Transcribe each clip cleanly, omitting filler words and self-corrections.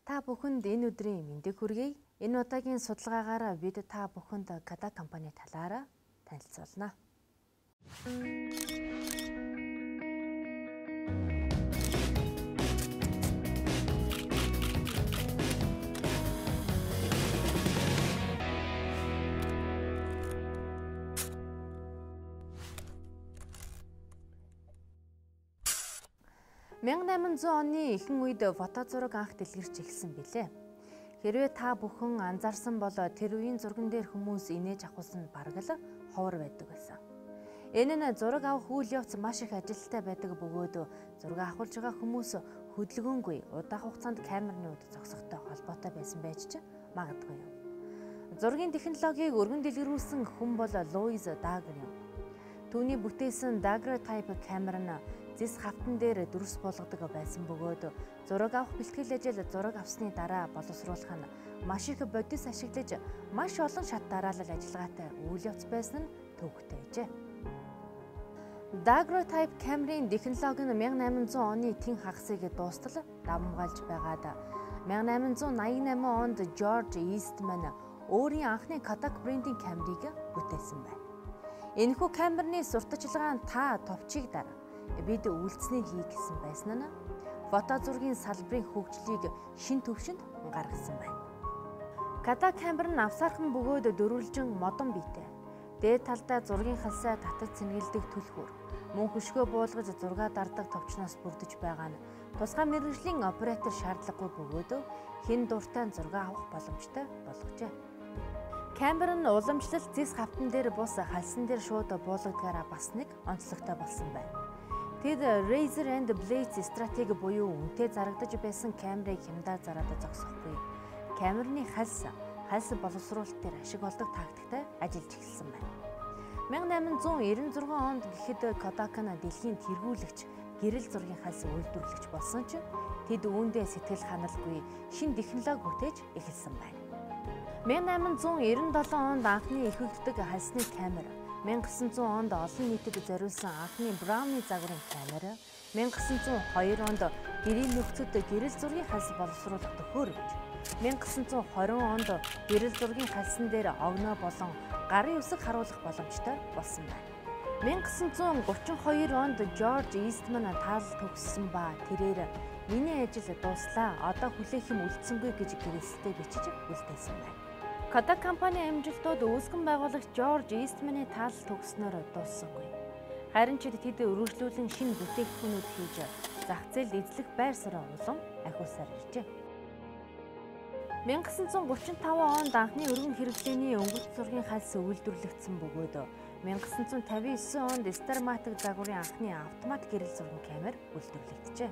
Та бүхэнд энэ өдрийн мэндийг хүргэе. Энэ удаагийн судалгаагаар бид та бүхэнд Kodak компани талаараа танилцуулна. (1800) оны ихэнх үед фото зураг анх дэлгэрч эхэлсэн билээ. Хэрвээ та бүхэн анзаарсан бол тэр үеийн зурган дээр хүмүүс инээж авах нь бараг л ховор байдаг байсан. Энэ нь зураг авах үйл явц маш их ажилттай байдаг бөгөөд зураг авахулж байгаа хүмүүс хөдөлгөөнгүй удаах хугацаанд камерны үд зогсохтой холбоотой байсан байж ч магадгүй юм. Зургийн технологиг өргөн дэлгэрүүлсэн хүн бол Луиз Дагер юм. Түүний бүтээсэн daguerreotype камер нь зис хавтан дээр дүрс болгодог байсан бөгөөд зураг авах бэлтгэл ажил зураг авсны дараа боловсруулах нь маш их бодис ашиглаж маш олон шат дараалал ажиллагаатай үйл явц байсан нь төвөгтэй ажээ. Daguerreotype камерын технологи нь 1800 оны тэн хагасыг дуустал давмгаалж байгаад 1888 онд George Eastman өөрийн анхны Kodak брендийн камерыг бүтээсэн байна. Энэхүү камерны сурталчилгаан та товчийг дараа бид үйлдэлсний хий гэсэн байсан нь фото зургийн салбарын хөгжлийг шин төвшөнд гаргасан байна. Kodak камер нь авсаархан бөгөөд дөрвөлжин модон биетэй. Дээд талдаа зургийн халсаа татаж цэнгэлдэг түлхүүр, мөн хөшгөө буулгаж зураг дардаг товчноос бүрдэж байгаа нь тусгай мэргэжлийн оператор шаардлагагүй бөгөөд хэн дуртай зураг авах боломжтой болгожээ. Камер нь уламжлалт зис хавтан дээр бус халсан дээр шууд буулгадгаараа бас нэг онцлогтой болсон байна. Тэд razor and blades стратеги буюу үнэтэй зарагдаж байсан камерыг хямдаар зараад зогсохгүй. Камерны халс боловсруулалт дээр ашиг олдог тактиктай ажиллаж эхэлсэн байна. 1896 онд гэхэд Kodak нь дэлхийн тэргүүлэгч гэрэл зургийн халс үйлдвэрлэгч болсон ч тэд үүндээ сэтгэл ханалгүй шин технологи бүтээж эхэлсэн байна. 1897 онд анхны эрхэгддэг халсны камер, 1900 онд олон нийтэд зориулсан анхны Brownie загварын камер, 1902 онд гэрийн нөхцөд гэрэл зургийн халс боловсруулах төхөөрөмж, 1920 онд гэрэл зургийн халсан дээр огноо болон гарын үсэг харуулах боломжтой болсон байна. 1932 онд George Eastman таалал төгссөн ба тэрээр "Миний ажил дууслаа. Одоо хүлээх юм үлдсэнгүй" гэж гэрэлсэлтэй бичиж үлдээсэн байна. Kodak компани амжилтууд үүсгэн байгуулагч George Eastman-ы таалал төгснөөр дууссангүй. Харин ч тэд өргөжлүүлэн шинэ бүтээгдэхүүнүүд хийж зах зээлд эзлэх байр суурь улам ахиулсаар иржээ. 1935 онд анхны өргөн хэрэглээний өнгөрт зургийн халс үйлдвэрлэгдсэн бөгөөд 1959 онд Starmatic загварын анхны автомат гэрэл зургийн камер үйлдвэрлэгджээ.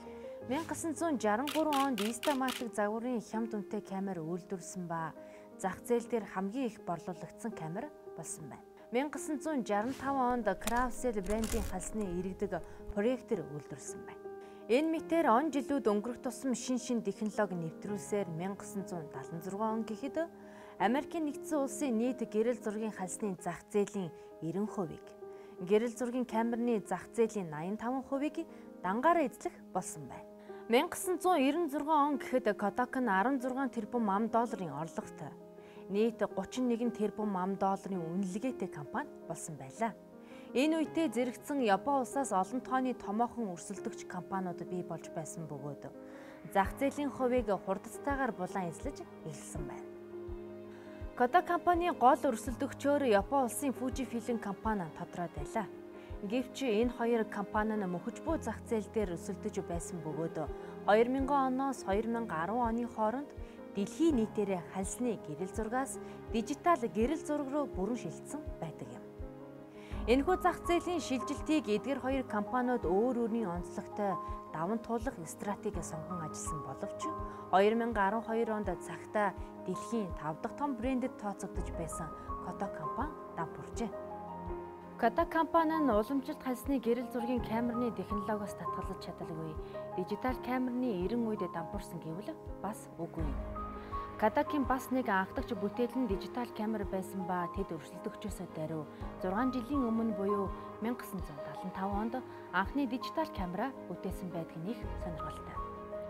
1963 онд Starmatic загварын хямд үнэтэй камер үйлдвэрлэсэн ба зах зээл дээр хамгийн их борлуулагдсан камер болсон байна. 1965 онд Craftsel брендийн халсны иргэдэг проектор үйлдвэрлэсэн байна. Энэ мэтээр он жилүүд өнгөрөх тусам шин технологи нэвтрүүлсээр 1976 он гэхэд Америкийн нэгдсэн улсын нийт гэрэл зургийн халсны зах зээлийн 90%-ийг, гэрэл зургийн камерны зах зээлийн 85%-ийг дангаараа эзлэх болсон байна. 1996 он гэхэд Kodak нь 16 тэрбум $, орлоготой нийт 31 тэрбум $, үнэлгээтэй компани болсон байлаа. Энэ үедээ зэрэгцэн Япон улсаас олон тооны томоохон өрсөлдөгч компаниуд бий болж байсан бөгөөд зах зээлийн хувийг хурдцтайгаар булан эзлэж эхэлсэн байна. Kodak компани гол өрсөлдөгчөөр Япон улсын Fujifilm компани тодроод байлаа. Гэвч энэ хоёр компани нь мөхөж буй зах зээл дээр өрсөлдөж байсан бөгөөд 2000 оноос 2010 оны хооронд дэлхийн нийтээрээ халсны гэрэл зургаас дижитал гэрэл зураг руу бүрэн шилжсэн байдаг юм. Энэхүү зах зээлийн шилжилтийг эдгээр хоёр компаниуд өөр өөрийн онцлогтой даван туулах стратеги сонгон ажилласан боловч 2012 онд цагтаа дэлхийн 5 дахь том брендэд тооцогдож байсан Kodak компани дампууржээ. Kodak компани нь уламжлалт халсны гэрэл зургийн камерны технологиос татгалзаж чадалгүй дижитал камерны 90 үед дампуурсан гэвэл бас үгүй юм. Kodak-ийн бас нэг анхдагч бүтээл нь дижитал камер байсан ба тэд өрсөлдөгчөөсөө даруй 6 жилийн өмнө буюу 1975 онд анхны дижитал камера бүтээсэн байдаг нь их сонирхолтой.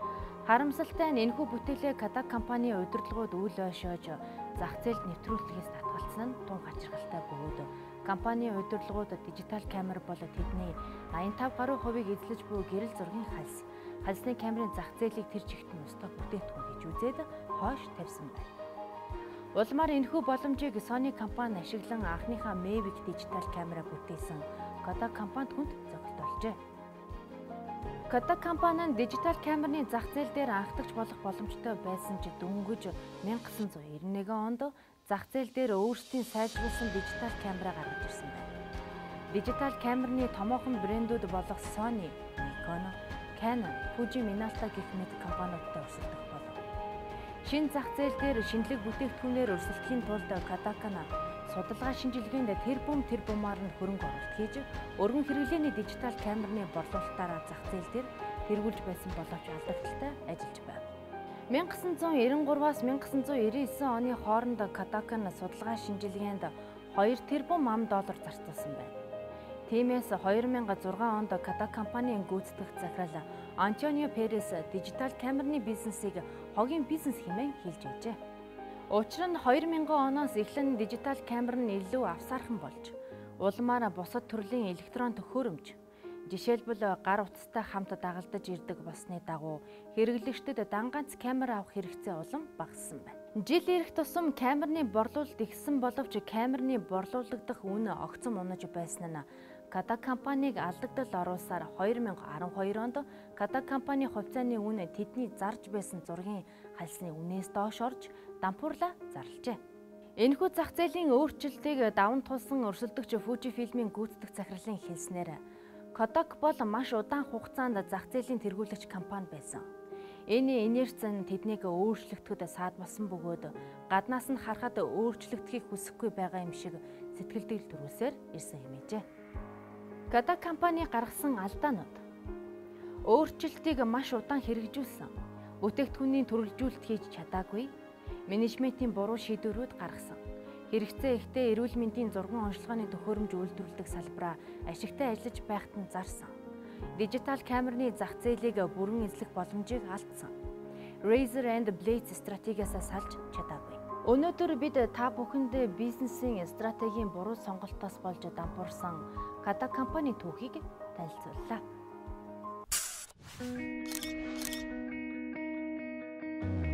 Харамсалтай нь энэхүү бүтээлээ Kodak компани удирдлагууд үл ойшоож зах зээлд нэвтрүүлэхээс татгалцсан нь тун хачирхалтай бөгөөд компани удирдлагууд дижитал камер бол тэдний 85 гаруй хувийг эзлэж буй гэрэл зургийн хальсны камерын зах зээлийг тэр чигт нь устгах бүтээтгүн гэж үзээд хойш тавьсан байна. Улмаар энэхүү боломжийг Sony компани ашиглан анхныхаа Mavic дижитал камера бүтээсэн Kodak компанид хүнд зохицуулжээ. Kodak компани нь дижитал камерны зах зээл дээр анхдагч болох боломжтой байсан ч дөнгөж 1991 онд зах зээл дээр өөрсдийн сайжруулсан дижитал камера гаргаж ирсэн байна. Дижитал камерны томоохон брэндүүд болох Sony, Nikon, Canon, Fuji, Minolta гэх мэт компаниудтай өрсөлдөх болов. Шинэ зах зээл дээр шинэлэг бүтээгдэхүүнээр өрсөлдөхийн тулд Kodak нь судалгаа шинжилгээнд тэр бумаар нь хөрөнгө оруулалт хийж өргөн хэрэглээний дижитал камерны борлуулалтаараа зах зээл дээр тэргүүлж байсан боловч алдагдaltaй ажиллаж байв. 1993-аас 1999 оны хооронд Kodak нь судалгаа шинжилгээнд $2 тэрбум зарцуулсан байна. Тиймээс 2006 онд Kodak компанийн гүйцэтгэх захирал Антонио Перес дижитал камерны бизнесийг хогийн бизнес хэмээн хэлж байжээ. Учир нь 2000 оноос эхлэн дижитал камер нь илүү авсаархан болж, улмаар бусад төрлийн электрон төхөөрөмж, жишээлбэл гар утастай хамт дагалдаж ирдэг болсны дагуу хэрэглэгчдэд данганц камер авах хэрэгцээ улам багассан байна. Жил ирэх тусам камерны борлуулалт ихсэн боловч камерны борлуулагдах үн огцом унаж байсан нь Kodak компаниг алдагдал оруулсаар 2012 онд Kodak компани хувьцааны үн тэдний зарж байсан зургийн хальсны үнээс доош орж дампуурлаа зарлжээ. Энэхүү зах зээлийн өөрчлөлтийг даван туулсан өрсөлдөгч Fujifilm-ийн гүйцэтгэх захирлын хэлснээр Kodak бол маш удаан хугацаанд зах зээлийн тэргүүлэгч компани байсан. Энэ инерц нь тэднийг өөрчлөгдөхөд саадбалсан бөгөөд гаднаас нь харахад өөрчлөгдөхийг хүсэхгүй байгаа юм шиг сэтгэлдэл төрүүлсээр ирсэн хэмээжээ. Kodak компани гаргасан алдаанууд. Өөрчлөлтийг маш удаан хэрэгжүүлсэн. Бүтээгдэхүүний төрөлжүүлэлт хийж чадаагүй. Менежментийн буруу шийдвэрүүд гаргасан. Хэрэгцээ ихтэй эрүүл мэндийн зурган онцлогооны төхөөрөмж үйлдвэрлэдэг салбараа ашигтай ажиллаж байхад нь зарсан. Дижитал камерны зах зээлийг бүрэн эзлэх боломжийг алдсан. Razor and Blades стратегиасаа салж чадаагүй. Өнөөдөр бид та бүхэнд бизнесийн стратегийн буруу сонголтоос болж дампуурсан Kodak компани түүхийг танилцууллаа.